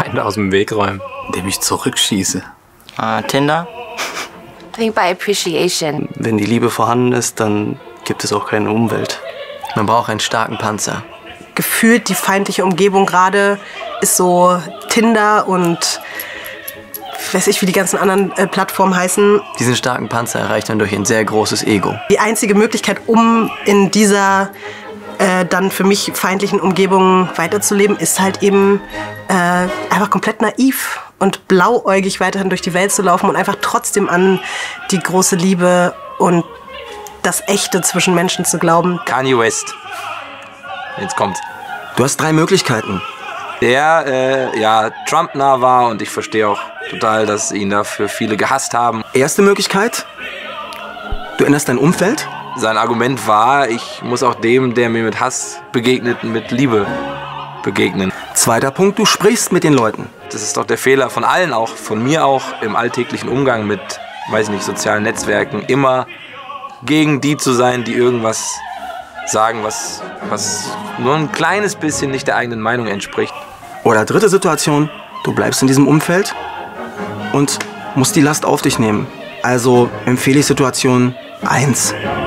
Feinde aus dem Weg räumen. Indem ich zurückschieße. Tinder. I think by appreciation. Wenn die Liebe vorhanden ist, dann gibt es auch keine Umwelt. Man braucht einen starken Panzer. Gefühlt die feindliche Umgebung gerade ist so Tinder und weiß ich, wie die ganzen anderen Plattformen heißen. Diesen starken Panzer erreicht man durch ein sehr großes Ego. Die einzige Möglichkeit, um in dieser dann für mich feindlichen Umgebung weiterzuleben, ist halt eben einfach komplett naiv und blauäugig weiterhin durch die Welt zu laufen und einfach trotzdem an die große Liebe und das Echte zwischen Menschen zu glauben. Kanye West. Jetzt kommt's. Du hast 3 Möglichkeiten. Der Trump-nah war und ich verstehe auch total, dass ihn dafür viele gehasst haben. Erste Möglichkeit, du änderst dein Umfeld. Sein Argument war, ich muss auch dem, der mir mit Hass begegnet, mit Liebe begegnen. Zweiter Punkt, du sprichst mit den Leuten. Das ist doch der Fehler von allen, auch von mir auch, im alltäglichen Umgang mit, weiß nicht, sozialen Netzwerken, immer gegen die zu sein, die irgendwas sagen, was nur ein kleines bisschen nicht der eigenen Meinung entspricht. Oder dritte Situation, du bleibst in diesem Umfeld und musst die Last auf dich nehmen. Also empfehle ich Situation 1.